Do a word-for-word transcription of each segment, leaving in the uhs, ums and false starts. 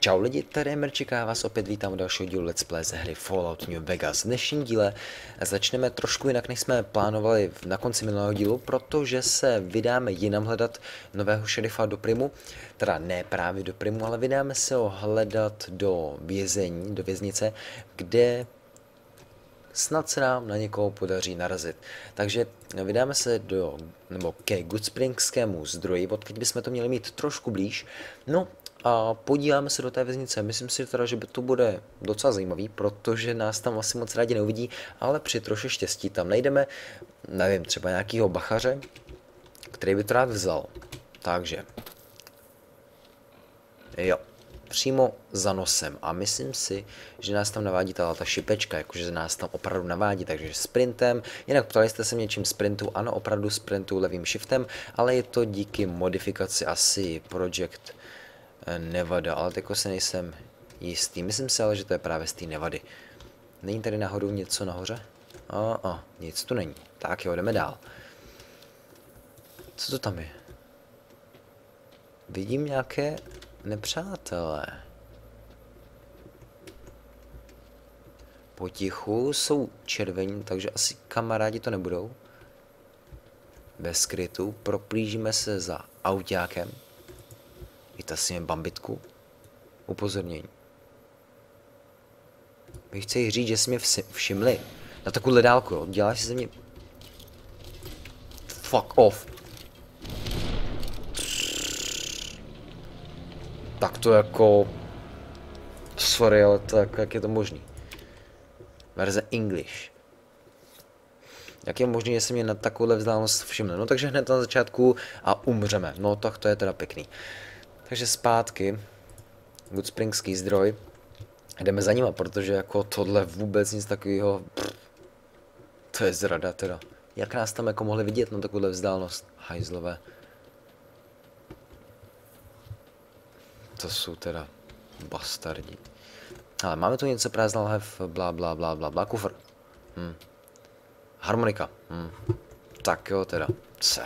Čau lidi, tady je Mirček a já vás opět vítám u dalšího dílu Let's Play ze hry Fallout New Vegas. V dnešním díle začneme trošku jinak, než jsme plánovali na konci minulého dílu, protože se vydáme jinam hledat nového šerifa do Primu. Teda ne právě do Primu, ale vydáme se ho hledat do vězení, do věznice, kde snad se nám na někoho podaří narazit. Takže vydáme se do, nebo ke Goodspringskému zdroji, odkud bychom to měli mít trošku blíž. No a podíváme se do té věznice. Myslím si teda, že by to bude docela zajímavý, protože nás tam asi moc rádi neuvidí, ale při troše štěstí tam najdeme, nevím, třeba nějakýho bachaře, který by to rád vzal. Takže, jo, přímo za nosem. A myslím si, že nás tam navádí ta, ta šipečka, jakože nás tam opravdu navádí, takže sprintem. Jinak ptali jste se mě čím sprintu, ano, opravdu sprintu levým shiftem, ale je to díky modifikaci asi Project Nevada, ale tako se nejsem jistý. Myslím si ale, že to je právě z té Nevady. Není tady náhodou něco nahoře? A, a, nic tu není. Tak jo, jdeme dál. Co to tam je? Vidím nějaké nepřátelé. Potichu jsou červení, takže asi kamarádi to nebudou. Bez skrytu proplížíme se za autákem. Vytasíme bambitku. Upozornění. Vy chci říct, že si mě všimli. Na takovou dálku, jo. Děláš si ze mě... Fuck off. Tak to jako... Sorry, ale tak, jak je to možný? Verze English. Jak je možné, že se mě na takovouhle vzdálenost všimne? No takže hned na začátku a umřeme. No tak to je teda pěkný. Takže zpátky, Goodspringský zdroj, jdeme za nima, protože jako tohle vůbec nic takového, to je zrada teda. Jak nás tam jako mohli vidět na takovouhle vzdálenost, hajzlové. To jsou teda bastardi. Ale máme tu něco prázdná lahev, blá blá blá blá blá, kufr. Hm. Harmonika. Hm. Tak jo teda, se.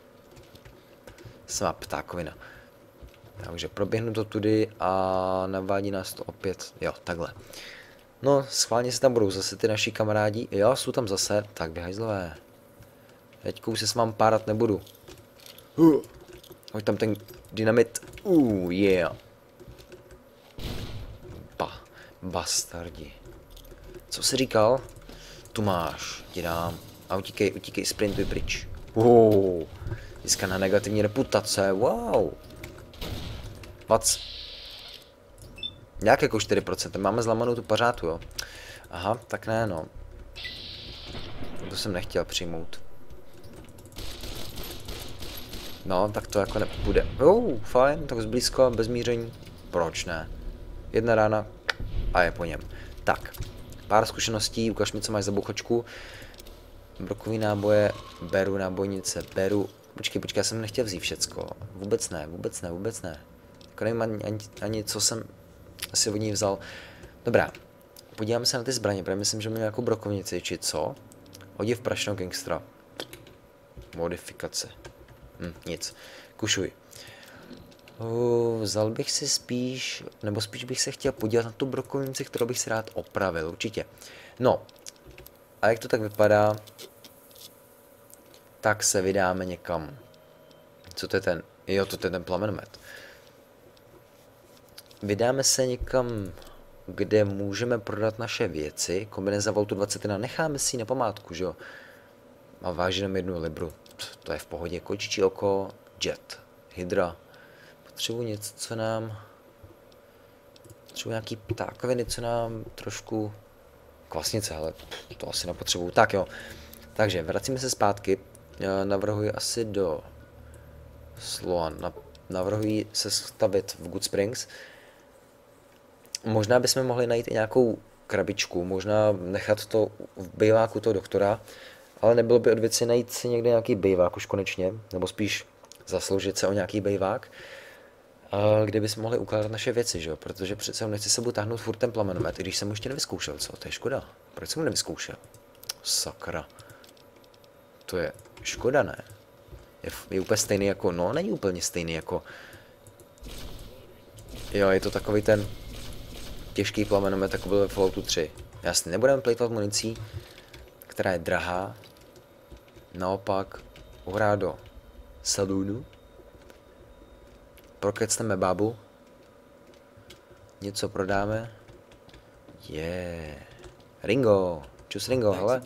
Sama ptákovina. Takže proběhnu to tudy a navádí nás to opět, jo, takhle. No, schválně se tam budou zase ty naši kamarádi, jo, jsou tam zase, tak vyhajzlové. Teďka už se s vám párat nebudu. Uh, hoď tam ten dynamit, uh, yeah. Ba, bastardi. Co jsi říkal? Tu máš, ti dám. A utíkej, utíkej, sprintuj pryč. Uh, získaná negativní reputace, wow. Vac. Nějak jako čtyři procenta. Máme zlamanou tu pařátu, jo. Aha, tak ne, no. To jsem nechtěl přijmout. No, tak to jako nepůjde. Oh, fajn, tak zblízko, bez míření. Proč ne? Jedna rána a je po něm. Tak, pár zkušeností, ukaž mi, co máš za bouchočku. Brokový náboje, beru nábojnice, beru... Počkej, počkej, já jsem nechtěl vzít všecko. Vůbec ne, vůbec ne, vůbec ne. Nevím ani, ani, ani co jsem asi od ní vzal. Dobrá, podíváme se na ty zbraně, protože myslím, že mám nějakou brokovnici, či co? Oděv prašného gangstra. Modifikace. Hm, nic. Kušuj. Uh, vzal bych si spíš, nebo spíš bych se chtěl podívat na tu brokovnici, kterou bych si rád opravil, určitě. No, a jak to tak vypadá, tak se vydáme někam. Co to je ten? Jo, to je ten plamenomet. Vydáme se někam, kde můžeme prodat naše věci. Kombineza Vaultu dvacet jedna, necháme si ji na památku, že jo? A váží nám jednu libru. To je v pohodě. Kočičí oko, jet, hydra. Potřebuji něco, co nám... Potřebuji nějaký ptákoviny, co nám trošku... Kvasnice, ale to asi nepotřebuju. Tak jo. Takže vracíme se zpátky. Navrhuji asi do... Sloan. Navrhuji se stavit v Goodsprings. Možná bychom mohli najít i nějakou krabičku, možná nechat to v bejváku toho doktora, ale nebylo by od věci najít si někde nějaký bejvák už konečně, nebo spíš zasloužit se o nějaký bejvák, kde bychom mohli ukládat naše věci, že jo? Protože přece nechci sebou táhnout furt ten plamenomet, i když jsem ještě nevyzkoušel, co? To je škoda. Proč jsem ho nevyzkoušel? Sakra. To je škoda, ne? Je, je úplně stejný jako, no není úplně stejný jako Jo, je to takový ten těžký plamenomet, jako byl ve Falloutu tři. Jasně, nebudeme plejtvat municí, která je drahá. Naopak, uhrát do saloonu. Prokecneme babu. Něco prodáme. Je. Yeah. Ringo. Čus Ringo, hele.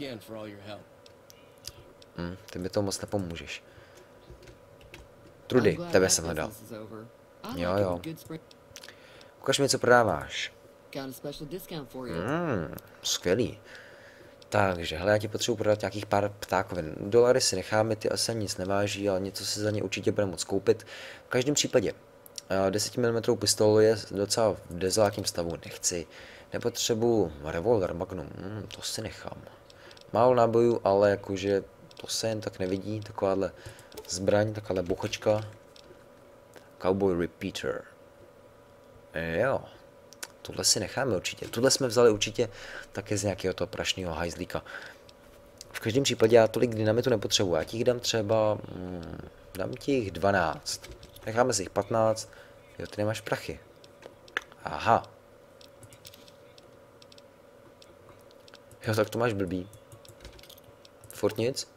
Hm, ty mi to moc nepomůžeš. Trudy, tebe jsem hledal. Jo, jo. Ukaž mi, co prodáváš. Hmm, skvělý. Takže, hele, já ti potřebuji prodat nějakých pár ptákovin. Dolary si necháme, ty asi nic neváží, ale něco si za ně určitě bude moct koupit. V každém případě, deset milimetrů pistolu je docela v dezolátním stavu, nechci. Nepotřebuji revolver Magnum, hmm, to si nechám. Málo nábojů, ale jakože to se jen tak nevidí, takováhle zbraň, takováhle buchočka. Cowboy Repeater. Jo. Tohle si necháme určitě. Tuhle jsme vzali určitě také z nějakého toho prašného hajzlíka. V každém případě já tolik dynamitu nepotřebuji. Já ti jich dám třeba... Hmm, dám ti jich dvanáct. Necháme si jich patnáct. Jo, ty nemáš prachy. Aha. Jo, tak to máš blbý. Furt nic?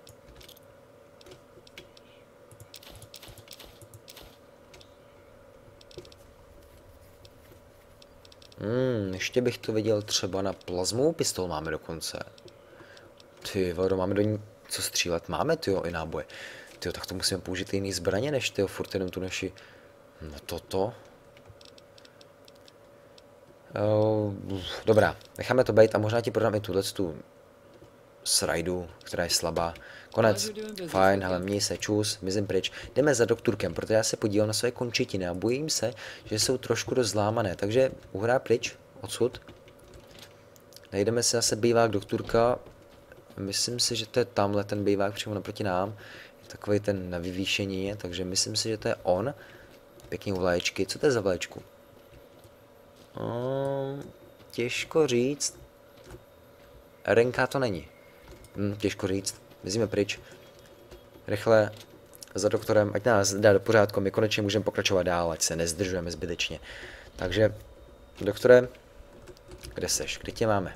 Hmm, ještě bych to viděl třeba na plazmovou pistol máme dokonce. Ty vado, máme do ní co střílet? Máme, tyjo, i náboje. Tyjo, tak to musíme použít jiný zbraně, než tyjo, furt jenom tu naši... No toto. Uh, dobrá, necháme to být a možná ti prodám i tuhle tu srajdu, která je slabá. Konec, fajn, hele, měj se, čus, mizím pryč. Jdeme za doktorkem, protože já se podívám na své končetiny a bojím se, že jsou trošku dost zlámané, takže uhrá pryč, odsud. Najdeme si zase bývák doktorka, myslím si, že to je tamhle ten bývák přímo naproti nám. Je takový ten na vyvýšení, takže myslím si, že to je on. Pěkný vlaječky, co to je za vlaječku? Um, těžko říct. R N K to není. Hm, těžko říct. Mizíme pryč. Rychle za doktorem, ať nás dá do pořádku, my konečně můžeme pokračovat dál, ať se nezdržujeme zbytečně. Takže, doktore, kde seš? Kde tě máme?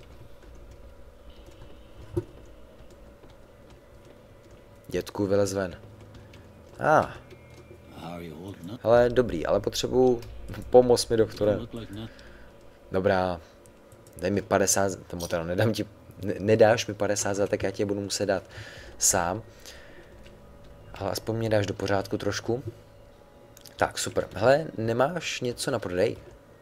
Dětku, vylez ven. A. Ah. Hele, dobrý, ale potřebuju pomoc mi, doktore. Dobrá, dej mi padesát, tomu teda nedám ti, ne, nedáš mi padesát za, tak já tě budu muset dát sám. Ale aspoň mě dáš do pořádku trošku. Tak, super. Hele, nemáš něco na prodej?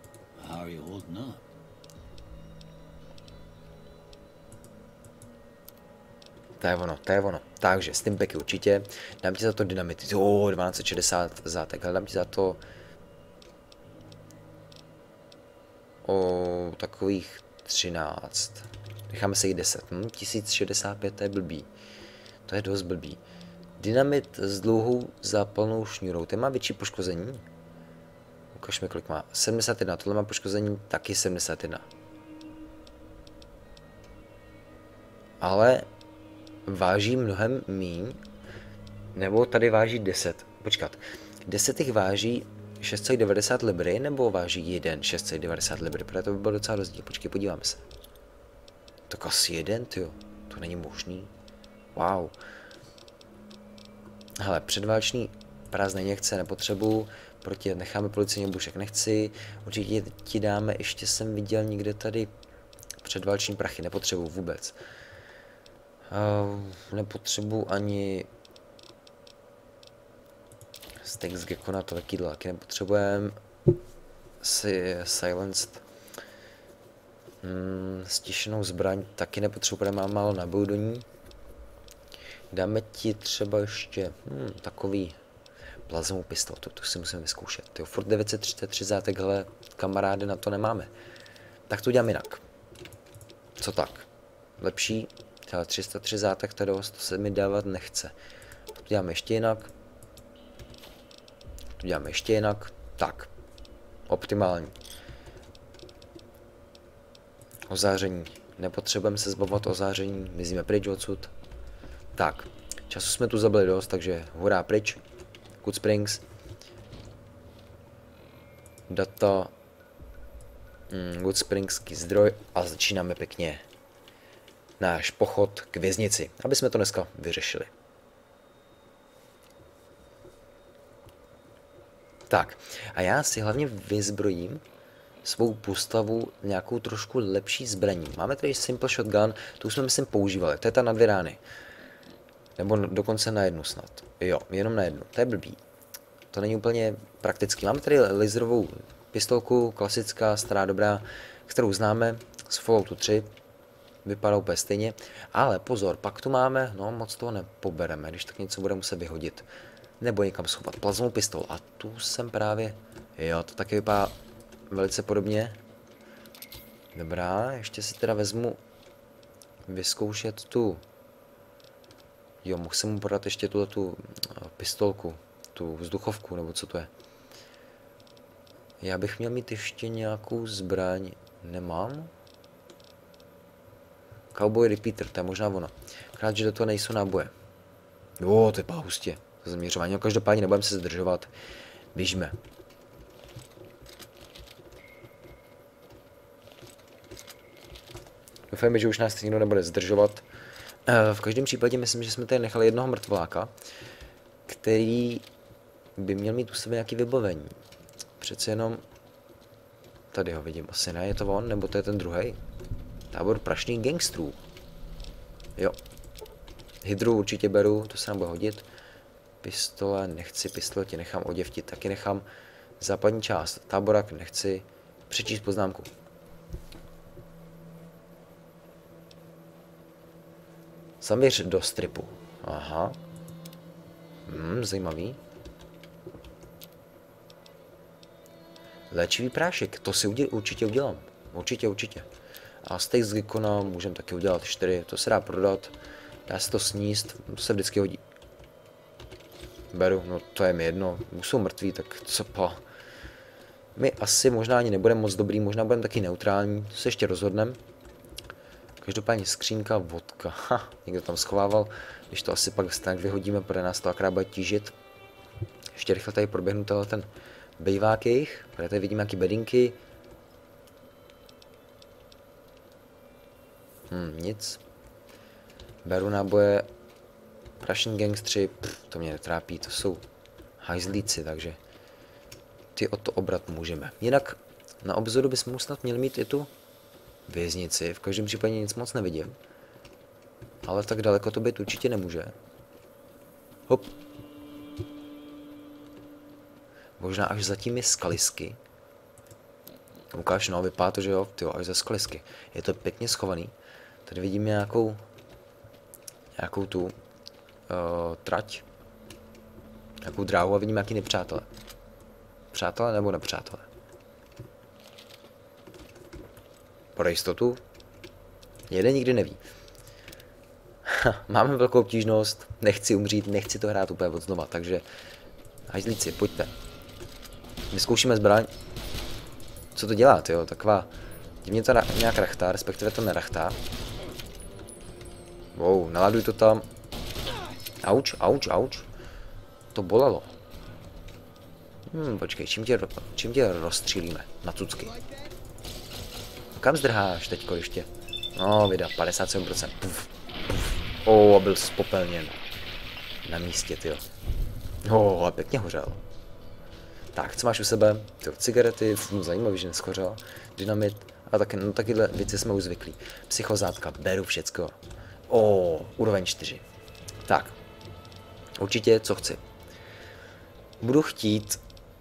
To je ono, to je ono. Takže, stimpacky určitě. Dám ti za to dynamity. Jo, dvanáct šedesát za, tak dám ti za to... O takových třináct. Necháme se jich deset. Hm? tisíc šedesát pět, to je blbý. To je dost blbý. Dynamit s dlouhou zápalnou šňůrou. Ten má větší poškození. Ukaž mi, kolik má. sedmdesát jedna. Tohle má poškození taky sedmdesát jedna. Ale váží mnohem míň. Nebo tady váží deset. Počkat. deset jich váží šest celá devadesát libry, nebo váží jeden šest celá devadesát libry, protože to by bylo docela rozdíl. Počkej, podíváme se. Tak asi jeden, tyjo. To není možný. Wow. Hele, předválečný prázdné injekce nepotřebuju, proti necháme policejní bušek nechci, určitě ti dáme, ještě jsem viděl někde tady předválečný prachy, nepotřebuju vůbec. Uh, nepotřebuju ani steak z gekona, to taky taky nepotřebujeme. Si silenced. Hmm, stišenou zbraň taky nepotřebujeme, mám málo nabojů do ní. Dáme ti třeba ještě hmm, takový plazmovou pistol, to, to si musíme vyzkoušet. Tyjo, furt devět set třicet tři za, takhle kamarády na to nemáme. Tak to dělám jinak. Co tak? Lepší, třeba tři sta tři zátek, to dost, to se mi dávat nechce. To děláme ještě jinak. To děláme ještě jinak. Tak. Optimální. Ozáření. Nepotřebujeme se zbavovat ozáření, mizíme pryč odsud. Tak, času jsme tu zabili dost, takže hurá pryč. Good Springs. data, mm, Good Springský zdroj a začínáme pěkně náš pochod k věznici, aby jsme to dneska vyřešili. Tak, a já si hlavně vyzbrojím svou postavu nějakou trošku lepší zbraní. Máme tady Simple Shotgun, tu jsme myslím používali, to je ta na dvě rány. Nebo dokonce na jednu snad. Jo, jenom na jednu, to je blbý. To není úplně praktický. Máme tady laserovou pistolku, klasická, stará, dobrá, kterou známe z Falloutu tři. Vypadá úplně stejně. Ale pozor, pak tu máme, no moc toho nepobereme, když tak něco bude muset vyhodit. Nebo někam schovat. Plazmou pistol. A tu jsem právě, jo, to taky vypadá velice podobně. Dobrá, ještě si teda vezmu vyzkoušet tu. Jo, mohl jsem mu podat ještě tuhle tu pistolku, tu vzduchovku, nebo co to je. Já bych měl mít ještě nějakou zbraň. Nemám? Cowboy Repeater, to je možná ono. Krát, že do toho nejsou náboje. Jo, to je hustě. To zaměřování, no, každopádně nebudeme se zdržovat. Běžme. Doufám, že už nás nikdo nebude zdržovat. V každém případě myslím, že jsme tady nechali jednoho mrtvoláka, který by měl mít u sebe nějaké vybavení. Přece jenom tady ho vidím, asi ne, je to on, nebo to je ten druhý. Tábor prašných gangstrů. Jo. Hydru určitě beru, to se nám bude hodit. Pistole nechci, pistole ti nechám oděvtit, taky nechám západní část. Táborak nechci, přečíst poznámku. Zaměř do stripu. Aha. Hmm, zajímavý. Léčivý prášek, to si uděl, určitě udělám. Určitě, určitě. A steak z Gikona můžeme taky udělat čtyři, to se dá prodat. Dá se to sníst, to se vždycky hodí. Beru, no to je mi jedno, už jsou mrtví, tak co pa. My asi možná ani nebudeme moc dobrý, možná budeme taky neutrální, to se ještě rozhodneme. Každopádně skřínka, vodka, ha, někdo tam schovával, když to asi pak tak vyhodíme, protože nás to akorát bude tížit. Ještě rychle tady proběhnu ten bejvák jejich, protože tady vidím nějaký bedinky. Hm, nic. Beru náboje, Russian Gangs tři, pff, to mě netrápí, to jsou hajzlíci, takže ty o to obrat můžeme. Jinak na obzoru bychom snad měli mít i tu věznici, v každém případě nic moc nevidím. Ale tak daleko to být určitě nemůže. Hop. Možná až zatím je skalisky. Ukáž, no, vypadá to, že jo, tyjo, až za skalisky. Je to pěkně schovaný. Tady vidíme nějakou, nějakou tu uh, trať. Nějakou dráhu a vidíme nějaký nepřátelé. Přátelé nebo nepřátelé? Pro jistotu. Jeden nikdy neví. Máme velkou obtížnost, nechci umřít, nechci to hrát úplně od znova, takže hajzlíci, pojďte. Vyzkoušíme zbraň. Co to dělá, jo? Taková divně to nějak rachtá, respektive to nerachtá. Wow, naladuj to tam. Auč, auč, auč. To bolelo. Hmm, počkej, čím tě, čím tě rozstřílíme? Na cucky. Kam zdrháš teďko ještě? No, vydá, padesát sedm procent. Puf, puf. O, byl spopelněn. Na místě, tyjo. O, a pěkně hořel. Tak, co máš u sebe? Tyjo, cigarety, no, zajímavý, že neschořel. Dynamit, a taky, no takyhle věci jsme už zvyklí. Psychozátka, beru všecko. O, úroveň čtyři. Tak, určitě, co chci. Budu chtít...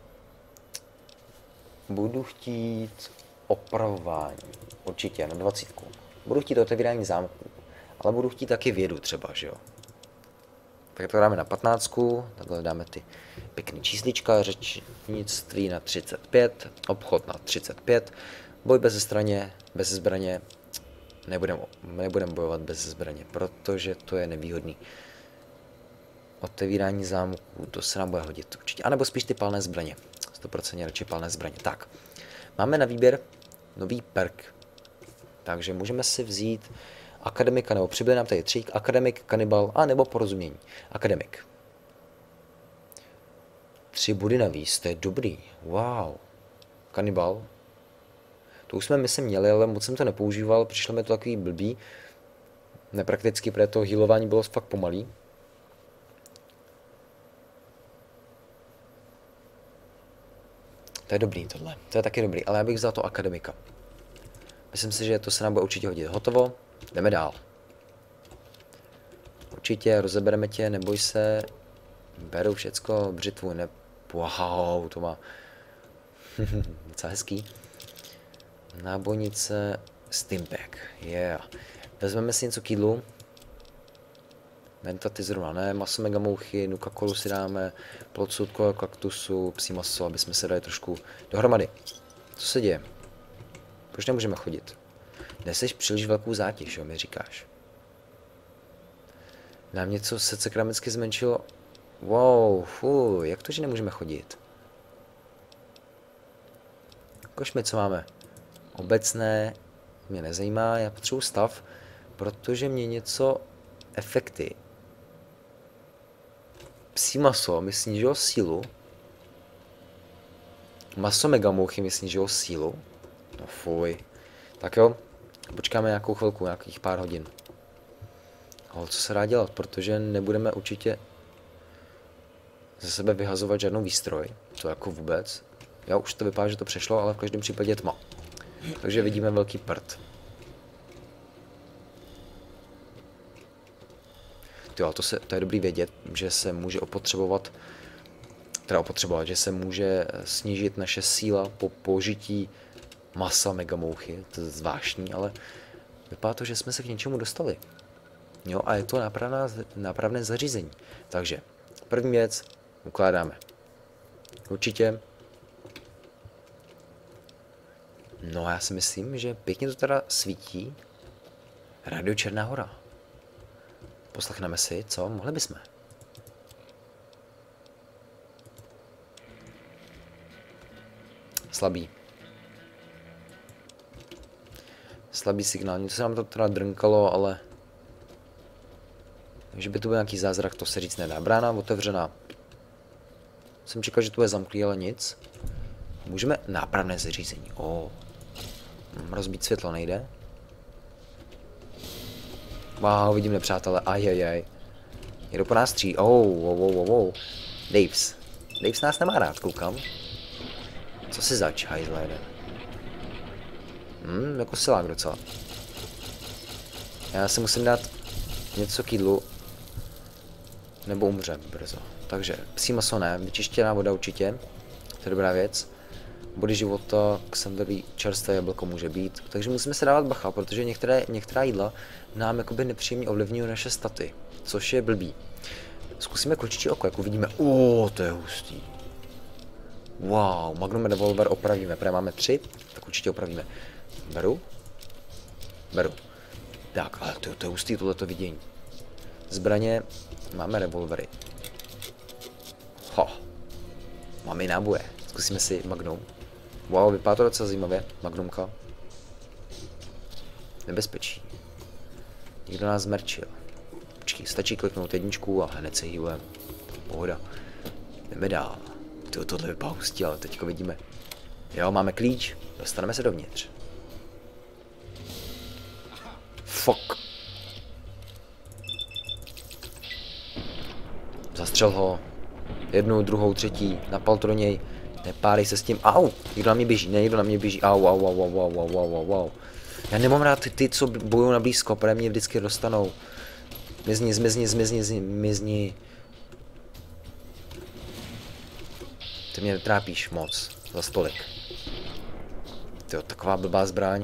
Budu chtít opravování. Určitě, na dvacítku. Budu chtít otevírání zámků. Ale budu chtít taky vědu třeba, že jo. Tak to dáme na patnáctku. Takhle dáme ty pěkný číslička. Řečnictví na třicet pět. Obchod na třicet pět. Boj bez zbraně. Bez zbraně. Nebudeme nebudem bojovat bez zbraně, protože to je nevýhodný. Otevírání zámků, to se nám bude hodit určitě. A nebo spíš ty palné zbraně. sto procent radši palné zbraně. Tak, máme na výběr nový perk. Takže můžeme si vzít akademika, nebo přibyl nám tady tři, akademik, kanibal, a nebo porozumění. Akademik. Tři body navíc, to je dobrý. Wow. Kanibal. To už jsme my se měli, ale moc jsem to nepoužíval, přišlo mi to takový blbý. Neprakticky, protože to healování bylo fakt pomalý. To je dobrý tohle, to je taky dobrý, ale já bych vzal to akademika. Myslím si, že to se nám bude určitě hodit. Hotovo, jdeme dál. Určitě rozebereme tě, neboj se. Beru všecko, břitvu, ne... Wow, to má docela hezký. Nábojnice, Stimpack, yeah. Vezmeme si něco k jídlu. Mentaty zrovna ne, maso megamouchy, nuka kolu si dáme, plod sudko, kaktusu, psí maso, aby jsme se dali trošku dohromady. Co se děje? Proč nemůžeme chodit? Neseš příliš velkou zátěž, jo, mi říkáš. Nám něco se cekramicky zmenšilo. Wow, fuj, jak to, že nemůžeme chodit? Ukaž mi, co máme. Obecné mě nezajímá, já potřebuji stav, protože mě něco efekty. Psí maso mi snížilo sílu. Maso megamouchy mi snížilo sílu. No fuj. Tak jo, počkáme nějakou chvilku, nějakých pár hodin. Ale co se dá dělat, protože nebudeme určitě ze sebe vyhazovat žádnou výstroj. To jako vůbec. Já už to vypadá, že to přešlo, ale v každém případě tma. Takže vidíme velký prd. Jo, to, se, to je dobrý vědět, že se může opotřebovat, teda opotřebovat, že se může snížit naše síla po použití masa megamouchy. To je zvláštní, ale vypadá to, že jsme se k něčemu dostali. Jo, a je to nápravná, nápravné zařízení. Takže první věc ukládáme. Určitě. No a já si myslím, že pěkně to teda svítí. Radio Černá hora. Poslechneme si, co? Mohli bychom. Slabý. Slabý signál. Něco se nám to teda drnkalo, ale... že by to byl nějaký zázrak, to se říct nedá. Brána otevřená. Jsem čekal, že tu je zamklý, ale nic. Můžeme nápravné zařízení. Oh. Rozbít světlo nejde. Wow, vidím nepřátelé. Ajajaj. Někdo po nás stří. Oh, wow, wow, wow, wow. Daves. Daves nás nemá rád, koukám. Co si zač, hajzle jeden. Hmm, jako silák docela. Já si musím dát něco k jídlu. Nebo umřem brzo. Takže psí maso ne, vyčištěná voda určitě. To je dobrá věc. Body života, ksanderový čerstvé jablko může být. Takže musíme se dávat bacha, protože některé, některá jídla nám jakoby nepříjemně ovlivňují naše staty. Což je blbý. Zkusíme kočičí oko, jak uvidíme. O, to je hustý. Wow, Magnum revolver opravíme. Protože máme tři, tak určitě opravíme. Beru. Beru. Tak, ale to, to je hustý tohleto vidění. Zbraně, máme revolvery. Ho. Máme i náboje. Zkusíme si Magnum. Wow, vypadá to docela zajímavě. Magnumka. Nebezpečí. Někdo nás zmerčil. Počkej, stačí kliknout jedničku a hned se hýlujeme. Pohoda. Jdeme dál. Tyjo, tohle vypadá hustý, ale teďko vidíme. Jo, máme klíč. Dostaneme se dovnitř. Fuck. Zastřel ho. Jednu, druhou, třetí. Napal to do něj. Nepálej se s tím. Au! Někdo na mě běží. Ne, někdo na mě běží. Au, au, au, au, au, au, au, au, au. Já nemám rád ty, ty co bojují na blízko, protože mě vždycky dostanou. Zmizni, zmizni, zmizni, zmizni. Ty mě netrápíš moc. Za stolik. Tyjo, taková blbá zbraň.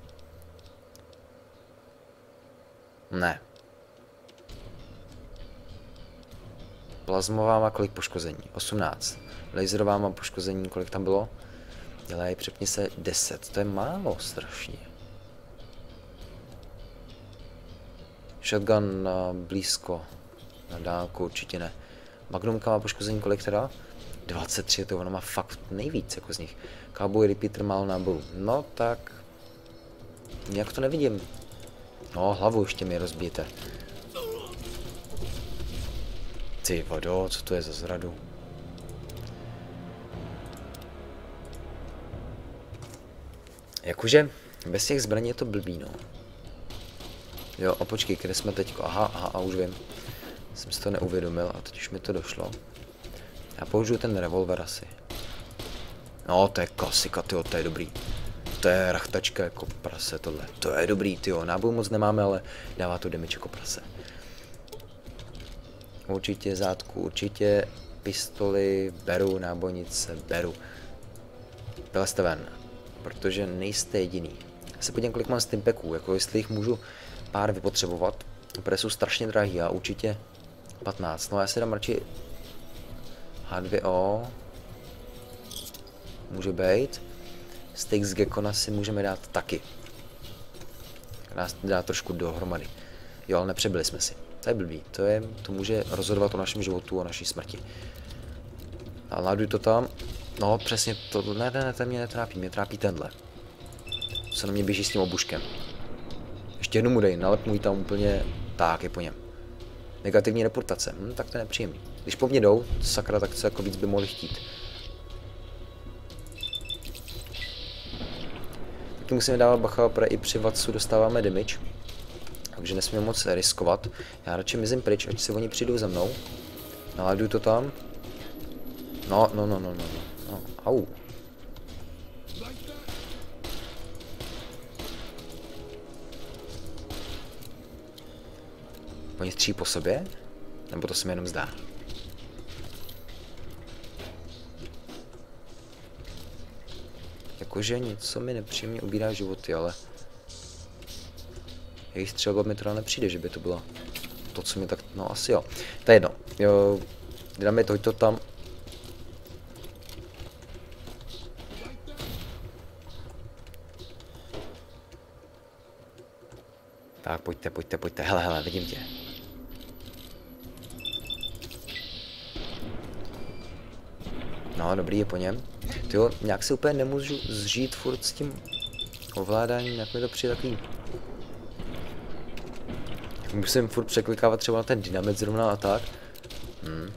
Ne. Plazmová má kolik poškození? osmnáct. Laserová má poškození, kolik tam bylo? Dělej, přepni se deset. To je málo strašně. Shotgun na blízko. Na dálku určitě ne. Magnumka má poškození kolik teda? dvacet tři, to ona má fakt nejvíc jako z nich. Cowboy Repeater málo nábojů. No tak... Nějak to nevidím. No, hlavu ještě mi rozbijete. Ty vodo, co to je za zradu? Jakože bez těch zbraní je to blbý, no. Jo, a počkej, kde jsme teďko? Aha, aha, a už vím. Jsem si to neuvědomil a teď už mi to došlo. Já použiju ten revolver asi. No, to je klasika, tyjo, to je dobrý. To je rachtačka jako prase tohle. To je dobrý, tyjo. Náboj moc nemáme, ale dává to damage jako prase. Určitě zátku, určitě pistoli beru, nábojnice beru. Vylezte ven, protože nejste jediný. Já se podívám, kolik mám stimpeků, jako jestli jich můžu pár vypotřebovat, protože jsou strašně drahý a určitě patnáct. No já si dám radši H dva O. Může být. Steak z Gekona si můžeme dát taky. Nás dá trošku dohromady. Jo, ale nepřebyli jsme si. To je blbý. To, je, to může rozhodovat o našem životu, o naší smrti. A láduj to tam. No, přesně to. Ne, ne, ne, ten mě netrápí. Mě trápí tenhle. Co na mě běží s tím obuškem. Ještě jednu mu dej. Nalep mu ji tam úplně. Tak, je po něm. Negativní reportace. Hm, tak to je nepříjemný. Když po mně jdou, sakra, tak co jako víc by mohli chtít. Taky musíme dávat bacha, protože i při Vatsu dostáváme damage. Takže nesmíme moc riskovat. Já radši mizím pryč, ať si oni přijdou za mnou. Naladuju to tam. No, no, no, no, no, no. Au. Oni stří po sobě? Nebo to se mi jenom zdá? Jakože něco mi nepříjemně ubírá životy, ale jejich střelba mi teda nepřijde, že by to bylo to, co mi tak, no asi jo. To je jedno, jo, dáme to, to tam. Tak, pojďte, pojďte, pojďte, hele, hele, vidím tě. No, dobrý, je po něm. Tyjo, nějak se úplně nemůžu zžít furt s tím ovládáním, jak mi to přijde takový. Musím furt překlikávat třeba na ten dynamit zrovna a tak. Hmm.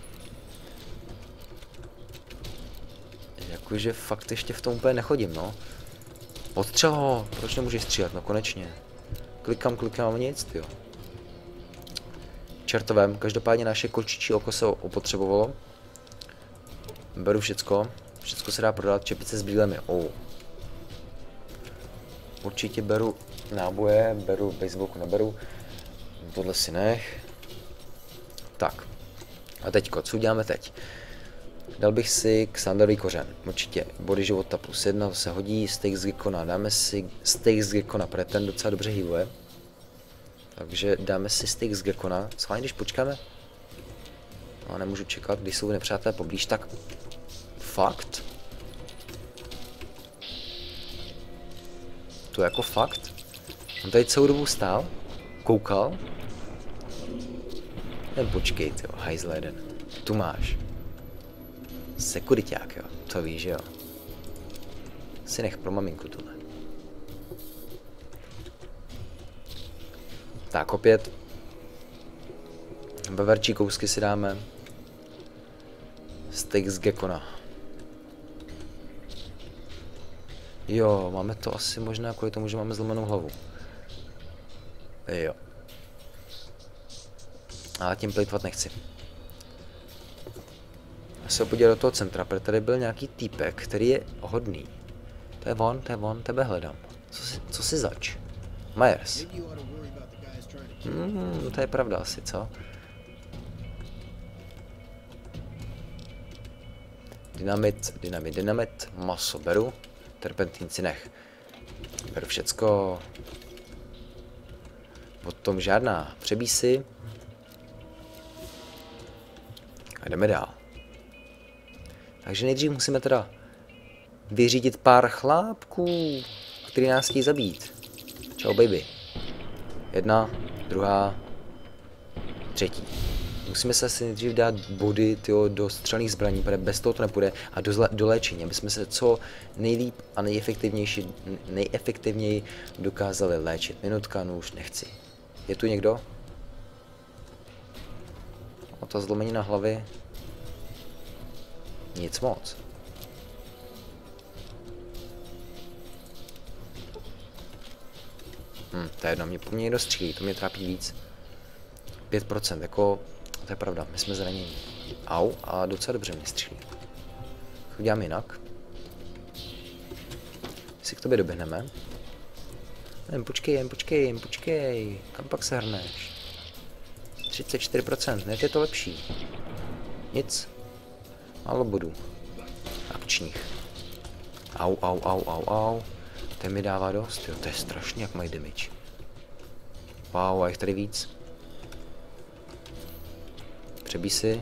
Jakože fakt ještě v tom úplně nechodím, no. Odstřel ho, proč nemůžeš střílet, no konečně. Klikám, klikám, nic, tyjo. Čertovém, každopádně naše kočičí oko se opotřebovalo. Beru všecko, všecko se dá prodat, čepice s brýlemi, oh. Určitě beru náboje, beru baseballku, neberu. Tohle si nech. Tak. A teďko, co uděláme teď? Dal bych si Xanderový kořen. Určitě. Body života plus jedna, to se hodí. Steak z Gekona. Dáme si steak z Gekona, protože ten docela dobře hýbuje. Takže dáme si steak z Gekona. Schválně, když počkáme. No, nemůžu čekat, když jsou nepřátelé poblíž, tak... Fakt? To jako fakt? On tady celou dobu stál? Koukal? Jen počkej, tyjo, hajzle jeden. Tu máš. Sekuriťák, jo, to víš, jo. Si nech pro maminku tuhle. Tak opět. Beverčí kousky si dáme. Steak z Gekona. Jo, máme to asi možná kvůli tomu, že máme zlomenou hlavu. Jo. Ale tím plejtvat nechci. Já se podívat do toho centra, protože tady byl nějaký týpek, který je hodný. To je on, to je on, tebe hledám. Co si, co si zač? Myers. Hmm, to je pravda asi, co? Dynamit, dynamit, dynamit, maso beru, terpentín si nech. Beru všecko. O tom žádná, přebíj si. A jdeme dál. Takže nejdřív musíme teda vyřídit pár chlápků, který nás chtějí zabít. Čau baby. Jedna, druhá, třetí. Musíme se asi nejdřív dát body tyjo, do střelných zbraní, protože bez toho to nepůjde, a do, zle, do léčení, aby jsme se co nejlíp a nejefektivnější, nejefektivněji dokázali léčit. Minutka, no už nechci. Je tu někdo? O ta zlomenina hlavy. Nic moc. Hm, to je jedno, mě po mně někdo střílí, to mě trápí víc. pět procent, jako, to je pravda, my jsme zranění. Au, a docela dobře mě střílí. Udělám jinak. Si k tobě doběhneme. Jen počkej, jen počkej, jen počkej. Kam pak se hrneš? třicet čtyři procent, ne, je to lepší. Nic. Málo bodů. Akčních. Au, au, au, au, au. Ten mi dává dost, jo, to je strašně, jak mají damage. Wow, a jich tady víc. Přebí si.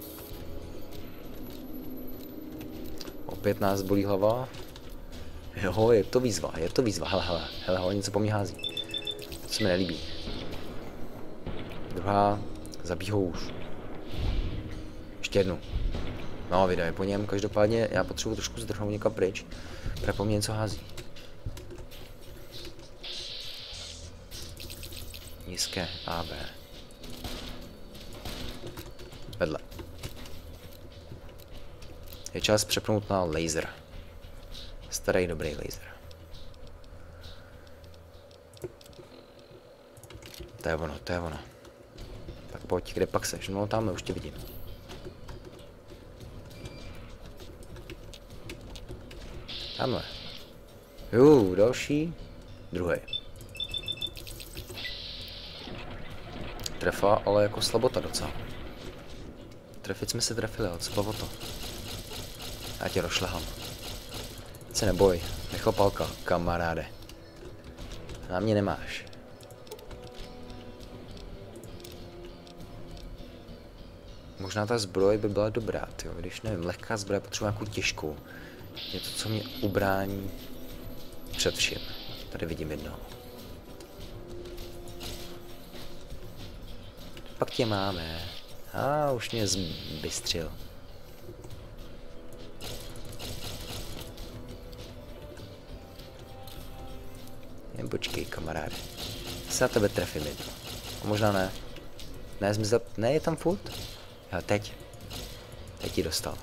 Opět nás bolí hlava. Jo, je to výzva, je to výzva, hele, hele, hele, hele, něco po mně hází. To se mi nelíbí. Druhá, zabij ho už. Ještě jednu. No, vydaj po něm, každopádně já potřebuji trošku zdrhnout někam pryč, protože po mně něco hází. Nízké A B. Vedle. Je čas přepnout na laser. Starý dobrý laser. To je ono, to je ono. Tak pojď, kde pak seš? No tamhle už tě vidím. Tamhle. Jú, další. Druhý. Trefa, ale jako slabota docela. Trefit jsme se trefili, ale slabota. Já tě rošlehám. Se neboj, nechlapalka, kamaráde. Na mě nemáš. Možná ta zbroj by byla dobrá, tyjo, když nevím, lehká zbroj potřebuje nějakou těžkou. Něco, co mě ubrání před vším. Tady vidím jednoho. Pak tě máme. A už mě zbystřil. Jen počkej, kamaráde. Se na tebe trefím jedno. A možná ne. Ne, zmizel... Ne, je tam furt? Jo, teď. Teď ji dostal.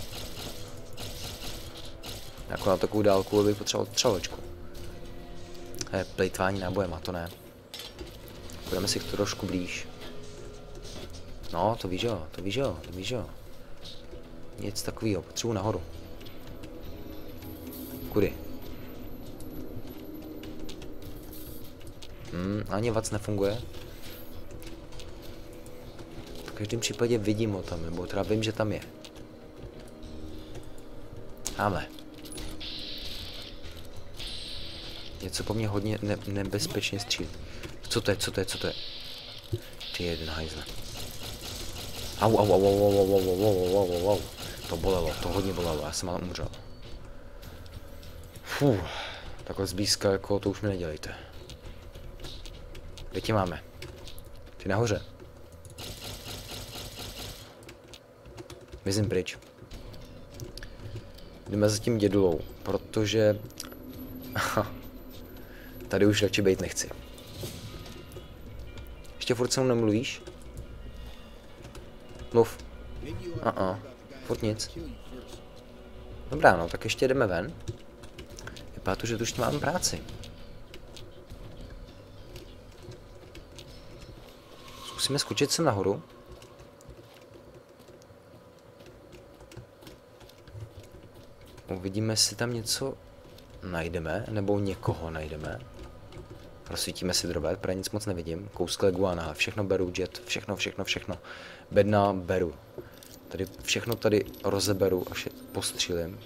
Jako na takovou dálku bych potřeboval třeločku. Je plejtvání nábojem, a to ne. Budeme si k trošku blíž. No, to víš jo, to víš jo, to víš jo. Nic takového, potřebuji nahoru. Kudy? Hmm, ani vac nefunguje. V každém případě vidím ho tam, nebo teda vím, že tam je. Tamhle. Něco po mně hodně ne nebezpečně střílí. Co to je, co to je, co to je? Ty jeden hajzle. Au, au, au, au, au, au, au, au, au, au, au. To bolelo, to hodně bolelo, já jsem ale umřel. Fuh, takhle zblízka, jako to už mi nedělejte. Kde tě máme? Ty nahoře. Mizím pryč. Jdeme za tím dědulou, protože... Tady už radši být nechci. Ještě furt se mnou nemluvíš? Mluv. A uh -uh. Furt nic. Dobrá, no, tak ještě jdeme ven. Vypadá to, že tu ještě máme práci. Zkusíme skočit sem nahoru. Uvidíme, jestli tam něco najdeme, nebo někoho najdeme. Rozsvítíme si drobet, protože nic moc nevidím. Kousklé guana, všechno beru, jet, všechno, všechno, všechno. Bedna beru. Tady všechno tady rozeberu, až je postřílím.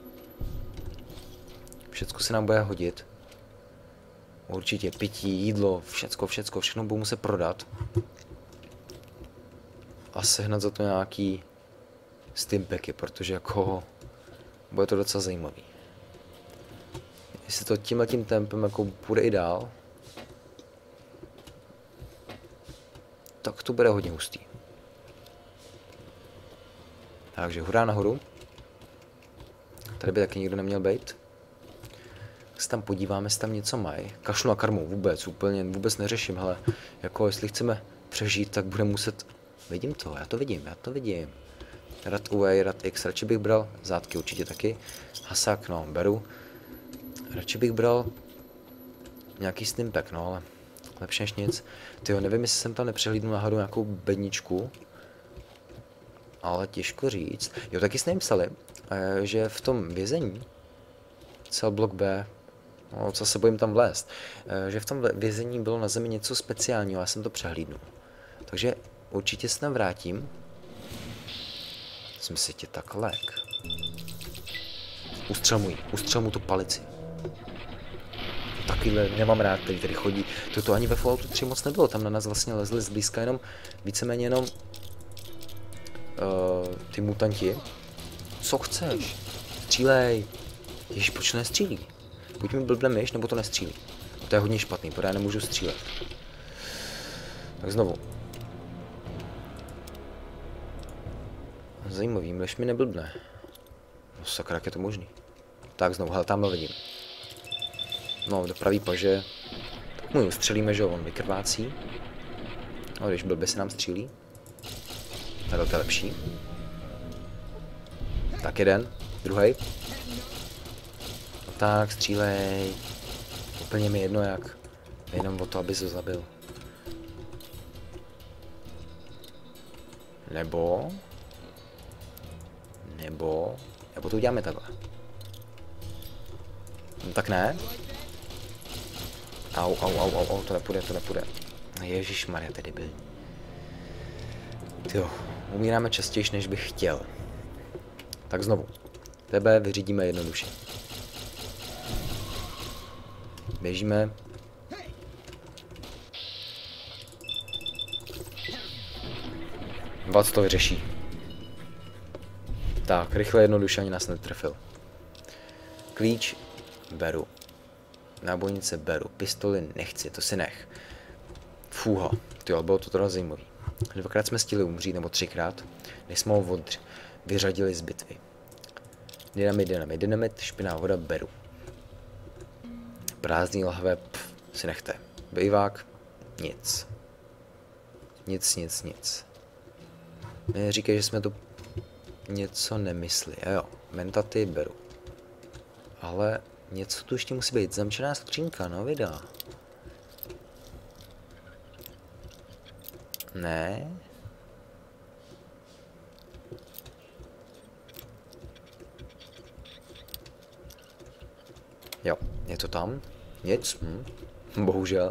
Všecko se nám bude hodit. Určitě pití, jídlo, všecko, všecko, všechno budu muset prodat. A sehnat za to nějaký stimpacky, protože jako bude to docela zajímavý. Jestli to tímhletím tempem jako půjde i dál, tak to bude hodně hustý. Takže hurá nahoru. Tady by taky nikdo neměl být. Tak se tam podíváme, jestli tam něco mají. Kašlu na karmu, vůbec, úplně, vůbec neřeším, hele. Jako jestli chceme přežít, tak budeme muset... Vidím to, já to vidím, já to vidím. Rad U A, rad X, radši bych bral, zátky určitě taky. Hasák, no, beru. Radši bych bral nějaký stimpek, no ale lepší než nic. Tyjo, nevím, jestli jsem tam nepřehlídnul náhodou nějakou bedničku, ale těžko říct. Jo, taky jste jim psali, že v tom vězení, cel blok B, no, co se bojím tam vlézt, že v tom vězení bylo na zemi něco speciálního, já jsem to přehlídnul. Takže určitě se tam vrátím. Jsem si tě tak lék. Ustřel mu, ustřel mu tu palici. Takovýhle nemám rád, který tady chodí. Toto ani ve Falloutu tři moc nebylo, tam na nás vlastně lezli zblízka jenom, víceméně jenom uh, ty mutanti. Co chceš? Střílej. Ježiš, proč nestřílí? Buď mi blbne myš, nebo to nestřílí. To je hodně špatný, protože já nemůžu střílet. Tak znovu. Zajímavý, myš mi neblbne. No sakra, jak je to možný. Tak znovu, hele, tamhle vidím. No, do pravý paže. Tak mu ji ustřelíme, že on vykrvácí. No, když blbě se nám střílí. Tak to je lepší. Tak jeden, druhý. No tak, střílej. Úplně mi jedno jak. Jenom o to, aby se zabil. Nebo... Nebo... Nebo to uděláme takhle. No tak ne. Au, au, au, au, au, to nepůjde, to nepůjde. Ježišmarja, tedy byl. Jo, umíráme častěji, než bych chtěl. Tak znovu. Tebe vyřídíme jednoduše. Běžíme. Vac to vyřeší. Tak, rychle, jednoduše, ani nás netrefil. Klíč beru. Nábojnice beru. Pistoli nechci, to si nech. Fúha, tyjo, bylo to teda zajímavý. Dvakrát jsme stihli umřít, nebo třikrát, než jsme ho odř vyřadili z bitvy. Dynamit, dynamit, dynamit, špinavá voda beru. Prázdný lahve, pf, si nechte. Bejvák, nic. Nic, nic, nic. Říkají, že jsme tu něco nemysli. A jo, mentaty beru. Ale něco tu ještě musí být. Zamčená skřínka, no vydá. Ne. Jo, je to tam? Nic? Hm. Bohužel.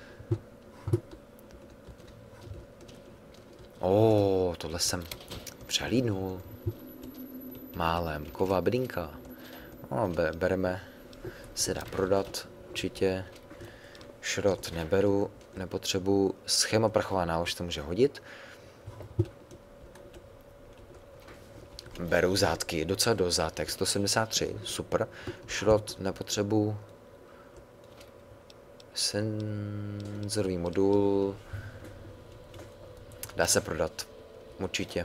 O, tohle jsem přehlídnul. Málem, ková bedinka. No, be bereme, se dá prodat, určitě. Šrot neberu, nepotřebuji. Schéma prachová nálož to může hodit. Beru zátky, docela do zátek, sto sedmdesát tři, super. Šrot nepotřebuji. Senzorový modul. Dá se prodat, určitě.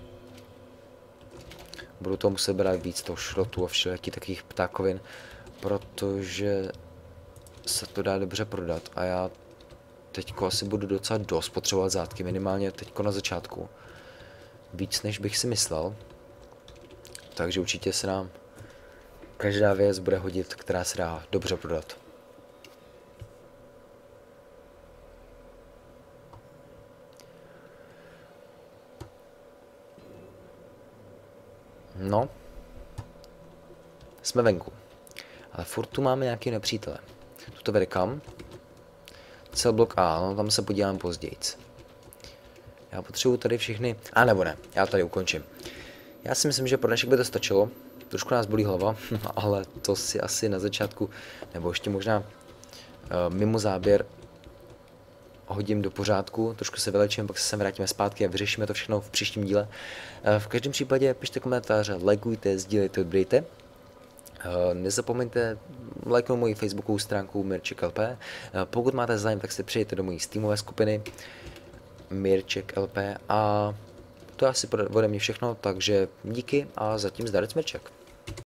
Budu to muset brát víc toho šrotu a všelijakých takových ptákovin, protože se to dá dobře prodat a já teďko asi budu docela dost potřebovat zátky, minimálně teďko na začátku. Víc než bych si myslel. Takže určitě se nám každá věc bude hodit, která se dá dobře prodat. No, jsme venku, ale furt tu máme nějaký nepřítele. Tu to vede kam? Cel blok A, no tam se podívám později. Já potřebuji tady všechny, a nebo ne, já tady ukončím. Já si myslím, že pro dnešek by to stačilo, trošku nás bolí hlava, ale to si asi na začátku, nebo ještě možná uh, mimo záběr hodím do pořádku, trošku se vylečím, pak se sem vrátíme zpátky a vyřešíme to všechno v příštím díle. V každém případě pište komentáře, lajkujte, sdílejte, odbějte. Nezapomeňte lajknout moji facebookovou stránku Mirček L P. Pokud máte zájem, tak se přijďte do mojí steamové skupiny Mirček L P a to je asi ode mě všechno, takže díky a zatím zdarec Mirček.